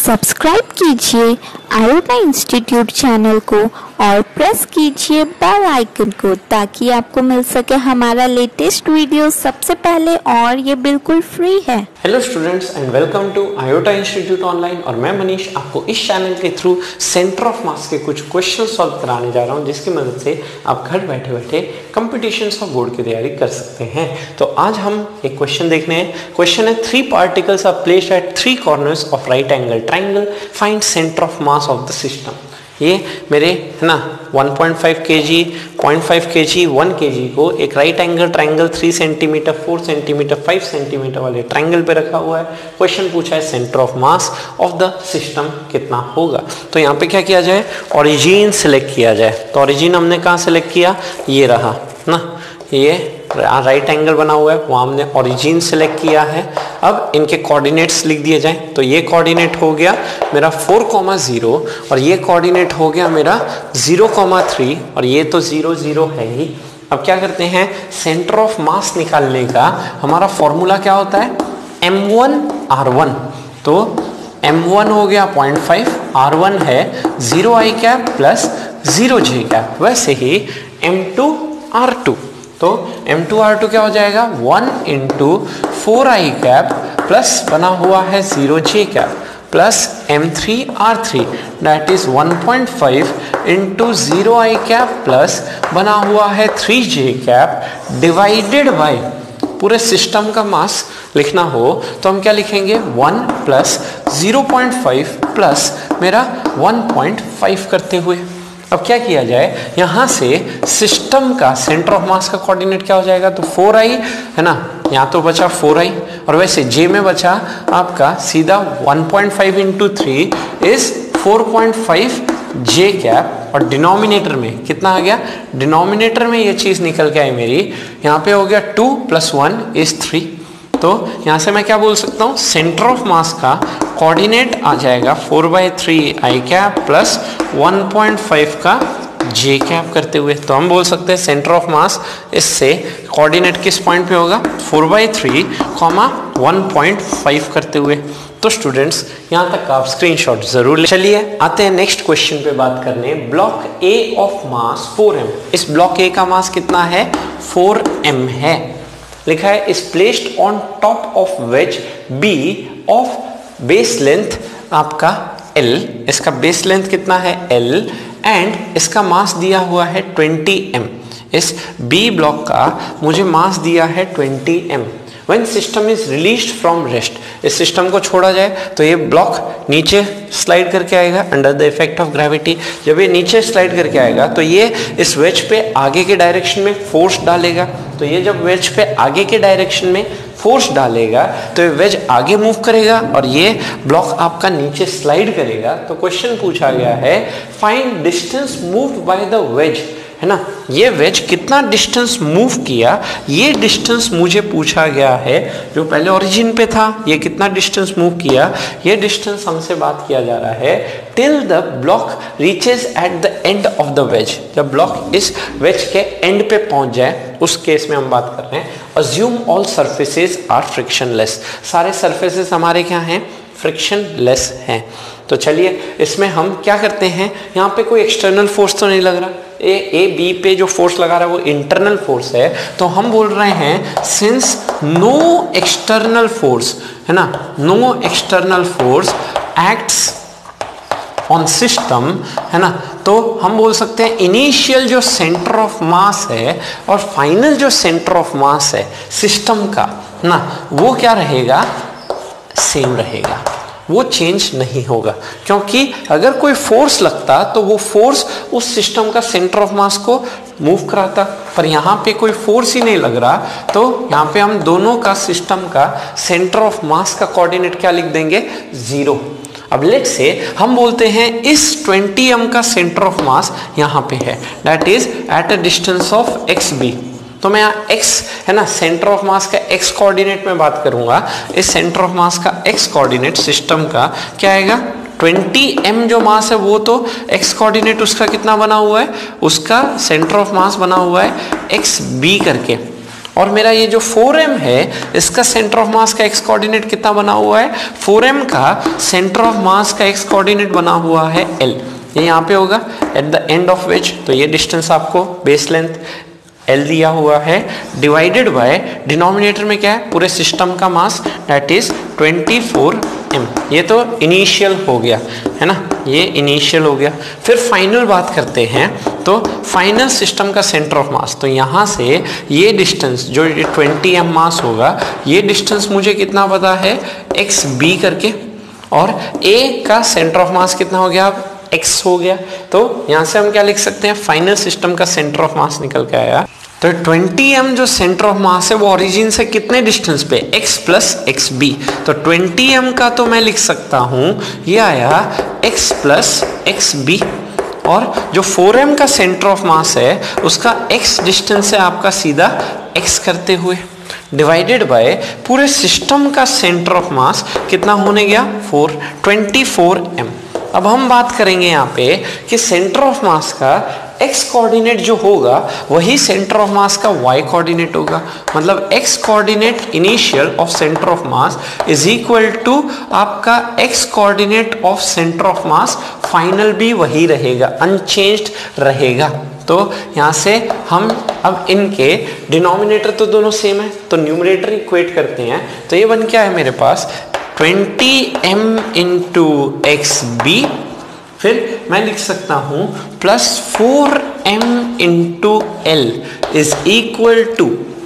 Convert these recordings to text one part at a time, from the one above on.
Subscribe कीजिए iota institute channel को और प्रेस कीजिए बेल आइकन को ताकि आपको मिल सके हमारा लेटेस्ट वीडियो सबसे पहले, और ये बिल्कुल फ्री है। Hello students and welcome to Iota institute online. और मैं मनीष आपको इस चैनल के थ्रू सेंटर ऑफ मास के कुछ क्वेश्चन सॉल्व कराने जा रहा हूं, जिसकी मदद से आप घर बैठे बैठे कंपटीशंस और बोर्ड की तैयारी कर सकते हैं। तो आज हम एक क्वेश्चन देखने हैं। क्वेश्चन है 3 particles are placed at 3 corners of right angle triangle, find centre of mass of the system. ये मेरे है ना 1.5 kg, 0.5 kg, 1 kg को एक right angle triangle 3 centimetre, 4 centimetre, 5 centimetre वाले ट्राइंगल पे रखा हुआ है। क्वेश्चन पूछा है centre of mass of the system कितना होगा। तो यहाँ पे क्या किया जाए, ओरिजिन सिलेक्ट किया जाए। तो ओरिजिन हमने कहाँ सिलेक्ट किया, ये रहा ना, ये राइट एंगल बना हुआ है, वहाँ हमने ओरिजिन सिलेक्ट किया है। अब इनके कोऑर्डिनेट्स लिख दिए जाएं। तो ये कोऑर्डिनेट हो गया मेरा 4,0 और ये कोऑर्डिनेट हो गया मेरा 0,3 और ये तो 0, 0 है ही। अब क्या करते हैं, सेंटर ऑफ मास निकालने का हमारा फॉर्मूला क्या होता है, M1R1। तो M1 हो गया 0.5, R1 है 0i cap plus 0j cap. वैसे ही M2R2, तो M2R2 क्या हो जाएगा, 1 इंटू 4i कैप प्लस बना हुआ है 0j cap plus M3R3 that is 1.5 into 0i cap plus बना हुआ है 3j कैप डिवाइडेड बाय, पूरे सिस्टम का मास लिखना हो तो हम क्या लिखेंगे, 1 प्लस 0.5 प्लस मेरा 1.5 करते हुए। अब क्या किया जाए, यहाँ से सिस्टम का सेंटर ऑफ मास का कोऑर्डिनेट क्या हो जाएगा, तो 4i है ना, यहाँ तो बचा 4i और वैसे j में बचा आपका सीधा 1.5 इंटू 3 इज 4.5 j कैप और डिनोमिनेटर में कितना आ गया, डिनोमिनेटर में ये चीज निकल के आई मेरी, यहाँ पे हो गया 2 + 1 इज 3। तो यहाँ से मैं क्या बोल सकता हूँ, सेंटर ऑफ मास का कोऑर्डिनेट आ जाएगा 4/3 i कैप प्लस 1.5 का j कैप करते हुए। तो हम बोल सकते हैं सेंटर ऑफ मास इससे कोऑर्डिनेट किस पॉइंट पे होगा, 4/3, 1.5 करते हुए। तो स्टूडेंट्स यहाँ तक आप स्क्रीनशॉट जरूर ले। चलिए आते हैं नेक्स्ट क्वेश्चन पे बात करने। Block A of mass 4m, इस ब्लॉक A का मास कितना है, 4m है। लिखा है is placed on top of wedge B of base length आपका L, इसका बेस लेंथ कितना है L, एंड इसका मास दिया हुआ है 20m। इस B ब्लॉक का मुझे मास दिया है 20m। When system is released from rest, इस सिस्टम को छोड़ा जाए तो ये ब्लॉक नीचे स्लाइड करके आएगा under the effect of gravity. जब ये नीचे स्लाइड करके आएगा तो ये इस वेज पे आगे के डायरेक्शन में फोर्स डालेगा। तो ये जब वेज पे आगे के डायरेक्शन में फोर्स डालेगा तो ये वेज आगे मूव करेगा और ये ब्लॉक आपका नीचे स्लाइड करेगा। तो क्वेश्चन पूछा गया है find distance moved by the wedge, है ना, ये वेज कितना डिस्टेंस मूव किया, ये डिस्टेंस मुझे पूछा गया है। जो पहले ओरिजिन पे था ये कितना डिस्टेंस मूव किया, ये डिस्टेंस हमसे बात किया जा रहा है till the block reaches at the end of the wedge. जब ब्लॉक इस वेज के एंड पे पहुंच जाए उस केस में हम बात कर रहे हैं। Assume all surfaces are frictionless, सारे सरफेसेस हमारे क्या हैं, फ्रिक्शनलेस हैं। तो चलिए इसमें हम क्या करते हैं, यहाँ पे कोई एक्सटर्नल फोर्स तो नहीं लग रहा, ए बी पे जो फोर्स लगा रहा है वो इंटरनल फोर्स है। तो हम बोल रहे हैं सिंस नो एक्सटर्नल फोर्स, है ना, no external force acts on system, है ना, तो हम बोल सकते हैं इनिशियल जो सेंटर ऑफ मास है और फाइनल जो सेंटर ऑफ मास है सिस्टम का ना, वो क्या रहेगा, सेम रहेगा, वो चेंज नहीं होगा। क्योंकि अगर कोई फोर्स लगता तो वो फोर्स उस सिस्टम का सेंटर ऑफ मास को मूव कराता, पर यहाँ पे कोई फोर्स ही नहीं लग रहा। तो यहाँ पे हम दोनों का सिस्टम का सेंटर ऑफ मास का कोऑर्डिनेट क्या लिख देंगे, 0। अब लेट्स से हम बोलते हैं इस 20m का सेंटर ऑफ मास यहाँ पे है, that is at a distance of xb। तो मैं यहाँ x है ना, सेंटर ऑफ मास का x कोऑर्डिनेट में बात करूंगा। इस सेंटर ऑफ मास का x कोऑर्डिनेट सिस्टम का क्या आएगा, 20m जो मास है वो तो x कोऑर्डिनेट उसका कितना बना हुआ है, उसका सेंटर ऑफ मास बना हुआ है xb करके, और मेरा ये जो 4m है इसका सेंटर ऑफ मास का x कोऑर्डिनेट कितना बना हुआ है, 4m का सेंटर ऑफ मास का x कोऑर्डिनेट बना हुआ है l, ये यहाँ पे होगा at the end of which, तो ये डिस्टेंस आपको बेस लेंथ L दिया हुआ है, डिवाइडेड बाय डिनोमिनेटर में क्या है, पूरे सिस्टम का मास दैट इज 24m। ये तो इनिशियल हो गया है ना, ये इनिशियल हो गया। फिर फाइनल बात करते हैं, तो फाइनल सिस्टम का सेंटर ऑफ मास, तो यहाँ से ये डिस्टेंस जो 20m मास होगा, ये डिस्टेंस मुझे कितना पता है xb करके, और A का सेंटर ऑफ मास कितना हो गया, अब x हो गया। तो यहाँ से हम क्या लिख सकते हैं, फाइनल सिस्टम का सेंटर ऑफ मास निकल के आया। तो 20m जो सेंटर ऑफ मास है वो ओरिजिन से कितने डिस्टेंस पे, x प्लस एक्स बी, तो 20m का तो मैं लिख सकता हूँ ये आया x प्लस एक्स बी, और जो 4m का सेंटर ऑफ मास है उसका x डिस्टेंस है आपका सीधा x करते हुए, डिवाइडेड बाय पूरे सिस्टम का सेंटर ऑफ मास कितना होने गया 24m। अब हम बात करेंगे यहाँ पे कि सेंटर ऑफ मास का x कोऑर्डिनेट जो होगा वही सेंटर ऑफ मास का y कोऑर्डिनेट होगा, मतलब x coordinate initial of centre of mass is equal to आपका x coordinate of centre of mass final भी वही रहेगा, अनचेंज्ड रहेगा। तो यहाँ से हम अब इनके डिनोमिनेटर तो दोनों सेम है, तो न्यूमरेटर इक्वेट करते हैं, तो ये बन क्या है मेरे पास 20m इंटू एक्स बी, फिर मैं लिख सकता हूं plus 4m into L is equal to,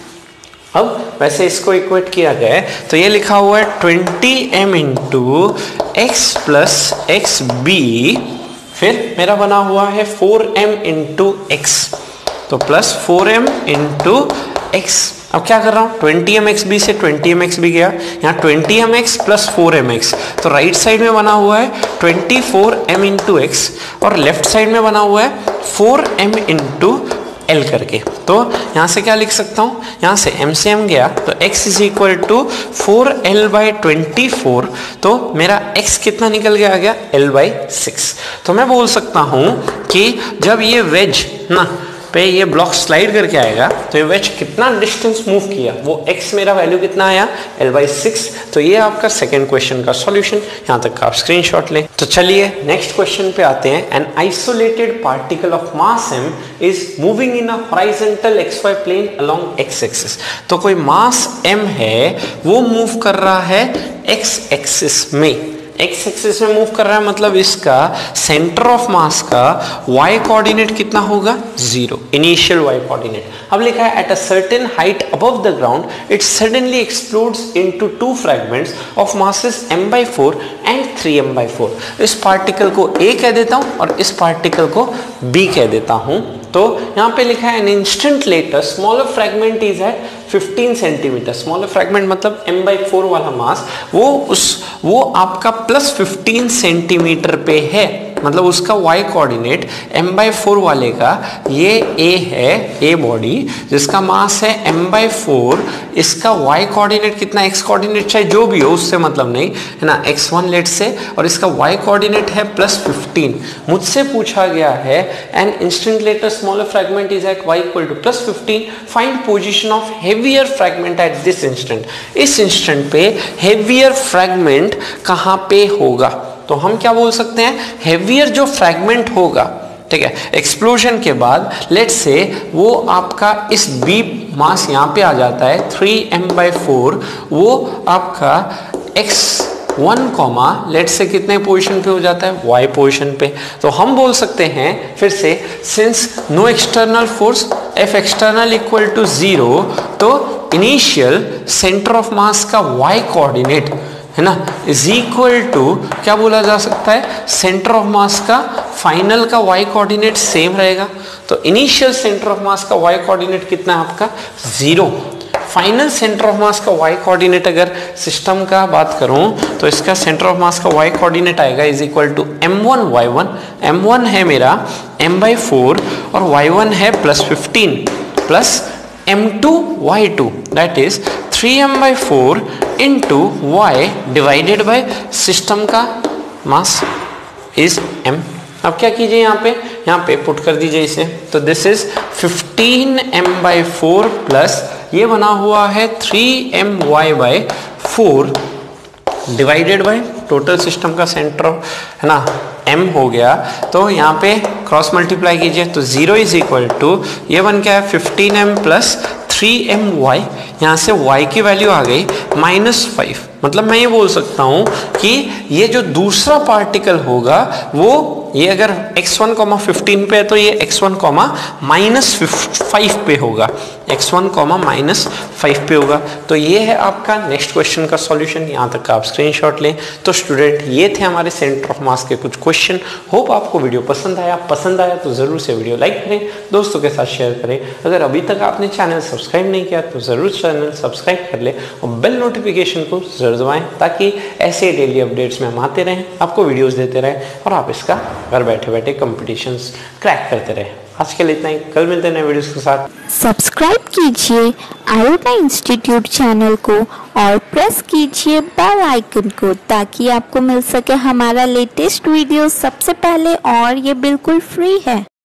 अब वैसे इसको इक्वेट किया गया है तो ये लिखा हुआ है 20m into x plus x B, फिर मेरा बना हुआ है 4m इंटू एक्स, तो प्लस 4m इंटू एक्स। अब क्या कर रहा हूँ 20mxb से 20mxb गया, यहाँ 20mx प्लस 4mx, तो राइट साइड में बना हुआ है 24m इंटू एक्स और लेफ्ट साइड में बना हुआ है 4m इंटू एल करके। तो यहाँ से क्या लिख सकता हूँ, यहाँ से m से m गया तो x is equal to 4l by 24, तो मेरा x कितना निकल गया, आ गया l बाई 6। तो मैं बोल सकता हूँ कि जब ये वेज ना पे ये ब्लॉक स्लाइड करके आएगा तो ये वेज कितना डिस्टेंस मूव किया, वो x मेरा वैल्यू कितना आया l/6। तो ये आपका सेकंड क्वेश्चन का सॉल्यूशन, यहाँ तक का आप स्क्रीनशॉट लें। तो चलिए नेक्स्ट क्वेश्चन पे आते हैं। An isolated particle of mass m is moving in a horizontal xy plane along x axis. तो कोई मास m है वो मूव कर रहा है x एक्सिस में, x एक्सिस में मूव कर रहा है, मतलब इसका सेंटर ऑफ मास का y कोऑर्डिनेट कितना होगा 0, इनिशियल y कोऑर्डिनेट। अब लिखा है at a certain height above the ground it suddenly explodes into 2 fragments of masses m/4 and 3m/4। इस पार्टिकल को a कह देता हूं और इस पार्टिकल को b कह देता हूं। तो यहाँ पे लिखा है an instant later smaller fragment is at 15 centimetre, smaller fragment मतलब m/4 वाला मास वो आपका प्लस 15 सेंटीमीटर पे है, मतलब उसका y कोऑर्डिनेट m/4 वाले का ये a है, a बॉडी जिसका मास है m/4, इसका y कोऑर्डिनेट कितना, x कोऑर्डिनेट चाहे जो भी हो उससे मतलब नहीं है ना, x1 लेट से, और इसका y कोऑर्डिनेट है प्लस 15। मुझसे पूछा गया है an instant later smaller fragment is at y equal to plus 15, find position of heavier fragment at this instant. इस इंस्टेंट पे हेवियर फ्रैगमेंट कहाँ पे होगा, तो हम क्या बोल सकते हैं, हेवियर जो फ्रैगमेंट होगा, ठीक है, एक्सप्लोजन के बाद लेट्स से वो आपका इस बी मास यहाँ पे आ जाता है 3m/4, वो आपका x1 कॉमा लेट्स से कितने पोजीशन पे हो जाता है y पोजीशन पे। तो हम बोल सकते हैं फिर से, since no external force F external equal to 0, तो इनिशियल सेंटर ऑफ मास का y कोऑर्डिनेट है ना इज इक्वल टू क्या बोला जा सकता है, सेंटर ऑफ मास का फाइनल का y कोऑर्डिनेट सेम रहेगा। तो इनिशियल सेंटर ऑफ मास का y कोऑर्डिनेट कितना है आपका 0, फाइनल सेंटर ऑफ मास का y कोऑर्डिनेट अगर सिस्टम का बात करूं तो इसका सेंटर ऑफ मास का y कोऑर्डिनेट आएगा is equal to m1 y1, m1 है मेरा m/4 और y1 है plus 15 plus m2 y2 that is 3m/4 into y divided by system का मास इज m। अब क्या कीजिए यहाँ पे पुट कर दीजिए इसे, तो दिस इज 15m/4 प्लस ये बना हुआ है 3my/4 divided by total system का सेंटर है ना m हो गया, तो यहाँ पे क्रॉस मल्टीप्लाई कीजिए तो 0 इज इक्वल टू ये बन क्या है 15m प्लस 3my, यहाँ से y की वैल्यू आ गई -5। मतलब मैं ये बोल सकता हूँ कि ये जो दूसरा पार्टिकल होगा वो ये अगर x1, 15 पे है तो ये x1, -5 पे होगा, x1, -5 पे होगा। तो ये है आपका नेक्स्ट क्वेश्चन का सॉल्यूशन। यहाँ तक का आप स्क्रीनशॉट लें। तो स्टूडेंट ये थे हमारे सेंटर ऑफ मास के कुछ क्वेश्चन। होप आपको वीडियो पसंद आया तो ज़रूर से वीडियो लाइक करें, दोस्तों के साथ शेयर करें। अगर अभी तक आपने चैनल सब्सक्राइब नहीं किया तो ज़रूर चैनल सब्सक्राइब कर ले और बेल नोटिफिकेशन को ज़रूर दबाएं ताकि ऐसे डेली अपडेट्स में हम आते रहें, आपको वीडियोस देते रहें और आप इसका घर बैठे बैठे कंपटीशंस क्रैक करते रहें। आज के लिए इतना ही, कल मिलते हैं नए वीडियोस के साथ। सब्सक्राइब कीजिए iOTA इंस्टीट्यूट चैनल को और प्रेस कीजिए बेल आइकन को ताकि आपको मिल सके हमारा लेटेस्ट वीडियो सबसे पहले, और ये बिल्कुल फ्री है।